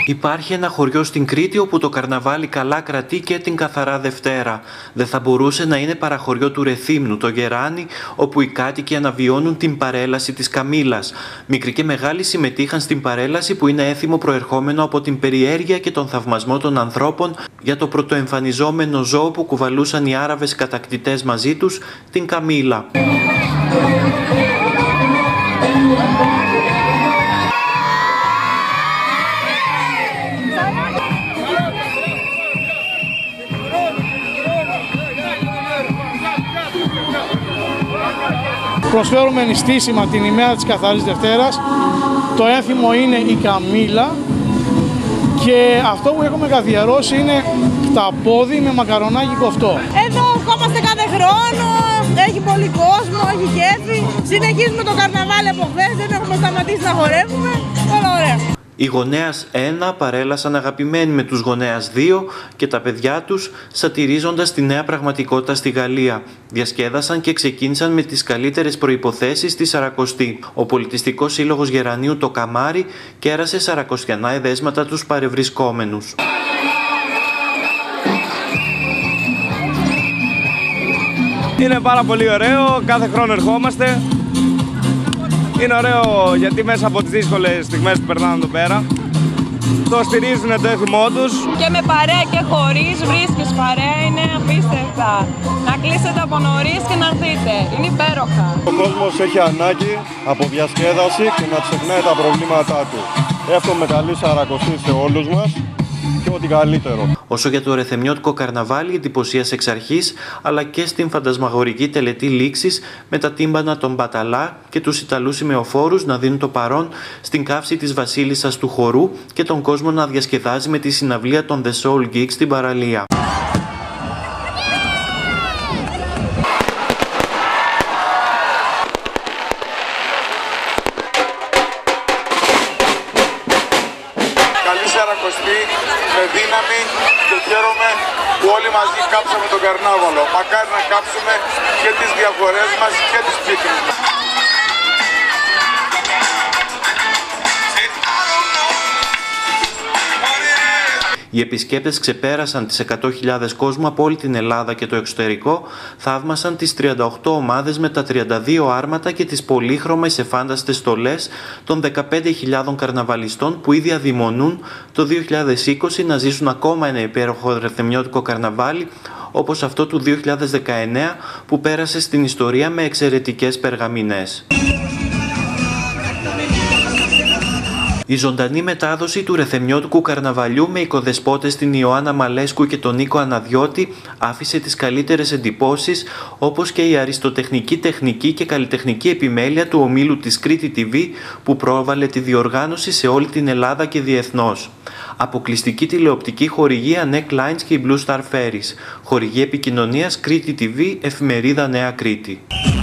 Υπάρχει ένα χωριό στην Κρήτη όπου το καρναβάλι καλά κρατεί και την καθαρά Δευτέρα. Δεν θα μπορούσε να είναι παραχωριό του Ρεθύμνου, το Γεράνι, όπου οι κάτοικοι αναβιώνουν την παρέλαση της καμήλας. Μικροί και μεγάλοι συμμετείχαν στην παρέλαση που είναι έθιμο προερχόμενο από την περιέργεια και τον θαυμασμό των ανθρώπων για το πρωτοεμφανιζόμενο ζώο που κουβαλούσαν οι Άραβες κατακτητές μαζί τους, την καμήλα. Προσφέρουμε νηστίσιμα την ημέρα της Καθαρής Δευτέρας. Το έθιμο είναι η καμήλα και αυτό που έχουμε καθιερώσει είναι ταπόδι με μακαρονάκι κοφτό. Εδώ κόμαστε κάθε χρόνο, έχει πολύ κόσμο, έχει κέφι. Συνεχίζουμε το καρναβάλι από χθες, δεν έχουμε σταματήσει να χορεύουμε, όλα ωραία. Οι γονέας 1 παρέλασαν αγαπημένοι με τους γονέας 2 και τα παιδιά τους, σατυρίζοντας τη νέα πραγματικότητα στη Γαλλία. Διασκέδασαν και ξεκίνησαν με τις καλύτερες προϋποθέσεις τη Σαρακοστή. Ο Πολιτιστικός Σύλλογος Γερανίου το Καμάρι κέρασε σαρακοστιανά εδέσματα τους παρευρισκόμενους. Είναι πάρα πολύ ωραίο, κάθε χρόνο ερχόμαστε. Είναι ωραίο γιατί μέσα από τις δύσκολες στιγμές που περνάμε εδώ πέρα το στηρίζουν το έθιμό τους. Και με παρέα και χωρίς βρίσκεις παρέα, είναι απίστευτα. Να κλείσετε από νωρίς και να έρθετε, είναι υπέροχα. Ο κόσμος έχει ανάγκη από διασκέδαση και να ξεχνάει τα προβλήματά του. Εύχομαι καλή Σαρακοστή σε όλους μας και ό,τι καλύτερο. Όσο για το ρεθεμιώτικο καρναβάλι, εντυπωσίασε εξ αρχής, αλλά και στην φαντασμαγορική τελετή λήξης με τα τύμπανα των Μπαταλά και τους Ιταλούς σημεοφόρους να δίνουν το παρόν στην καύση της βασίλισσας του χορού και τον κόσμο να διασκεδάζει με τη συναυλία των The Soul Geeks στην παραλία. Καλή Σαρακοστή, με δύναμη και χαίρομαι που όλοι μαζί κάψαμε τον καρνάβαλο. Μακάρι να κάψουμε και τις διαφορές μας και τις πίκρες μας. Οι επισκέπτες ξεπέρασαν τις 100.000 κόσμου από όλη την Ελλάδα και το εξωτερικό, θαύμασαν τις 38 ομάδες με τα 32 άρματα και τις πολύχρωμες εφάνταστες στολές των 15.000 καρναβαλιστών που ήδη αδειμονούν το 2020 να ζήσουν ακόμα ένα υπέροχο ρεθεμιώτικο καρναβάλι όπως αυτό του 2019 που πέρασε στην ιστορία με εξαιρετικές περγαμηνές. Η ζωντανή μετάδοση του ρεθεμιώτικου καρναβαλιού με οικοδεσπότες την Ιωάννα Μαλέσκου και τον Νίκο Αναδιώτη άφησε τις καλύτερες εντυπώσεις, όπως και η αριστοτεχνική τεχνική και καλλιτεχνική επιμέλεια του ομίλου της Κρήτη TV που πρόβαλε τη διοργάνωση σε όλη την Ελλάδα και διεθνώς. Αποκλειστική τηλεοπτική χορηγία NEC Lines και η Blue Star Ferries. Χορηγή επικοινωνίας Κρήτη TV, εφημερίδα Νέα Κρήτη.